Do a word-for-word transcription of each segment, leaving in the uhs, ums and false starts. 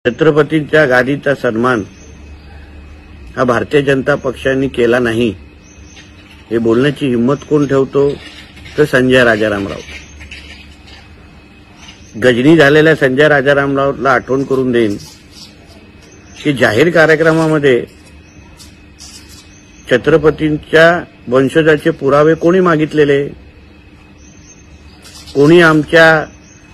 छत्रपतींच्या गादीचा सन्मान हा भारतीय जनता पक्षाने केला नाही हे बोलण्याची हिम्मत कोण ठेवतो तर संजय राजाराम राऊत। गजनी झालेल्या संजय राजाराम राऊतला आठवण करून देईन की जाहीर कार्यक्रमामध्ये छत्रपतींच्या वंशजाचे पुरावे कोणी मागितलेले, कोणी आमच्या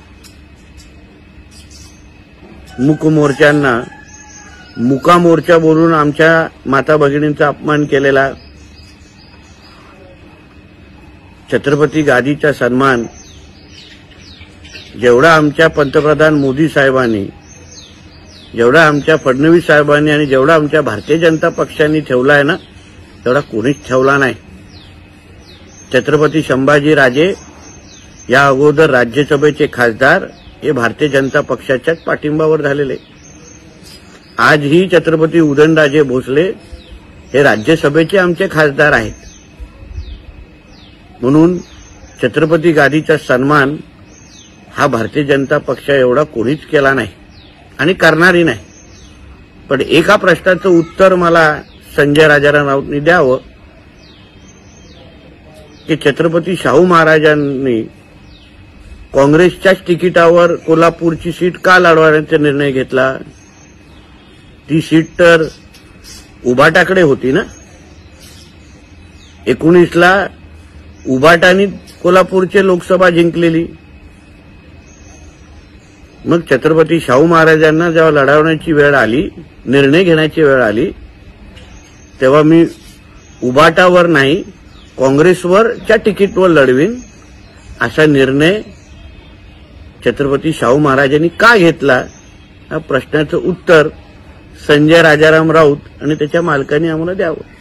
मुक मोर्चांना मुका मोर्चा बोलून आमच्या माता भगिनींचा अपमान केलेला। छत्रपती गादीचा सन्मान जेवढा आमच्या पंतप्रधान मोदी साहेबांनी, जेवढा आमच्या फडणवीस साहेबांनी आणि जेवढा आमच्या भारतीय जनता पक्षाने ठेवला आहे ना, तेवढा कोणीच ठेवला नाही। छत्रपती संभाजी राजे या अगोदर राज्यसभेचे खासदार हे भारतीय जनता पक्षाच्याच पाठिंबावर झालेले। आजही छत्रपती उदयनराजे भोसले हे राज्यसभेचे आमचे खासदार आहेत। म्हणून छत्रपती गादीचा सन्मान हा भारतीय जनता पक्षा एवढा कोणीच केला नाही आणि करणारही नाही। पण एका प्रश्नाचं उत्तर मला संजय राजाराम राऊतनी द्यावं की छत्रपती शाहू महाराजांनी काँग्रेसच्याच तिकिटावर कोल्हापूरची सीट का लढवण्याचा निर्णय घेतला? ती सीट तर उबाटाकडे होती ना। एकोणीसला उबाटाने कोल्हापूरची लोकसभा जिंकलेली। मग छत्रपती शाहू महाराजांना जेव्हा लढवण्याची वेळ आली, निर्णय घेण्याची वेळ आली, तेव्हा मी उबाटावर नाही काँग्रेसवरच्या तिकीटवर लढवीन असा निर्णय छत्रपती शाहू महाराजांनी का घेतला? या प्रश्नाचं उत्तर संजय राजाराम राऊत आणि त्याच्या मालकांनी आम्हाला द्यावं।